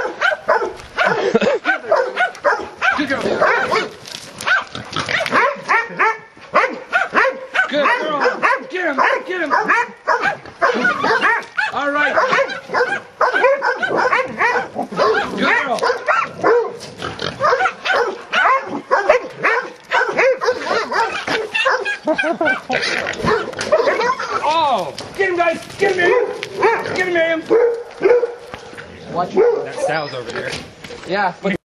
Good girl. Good girl. Get him. Get him. All right. Good girl. Oh, get him, guys. Get him, Miriam. Get him, Miriam. Watch that Sal's over there. Yeah.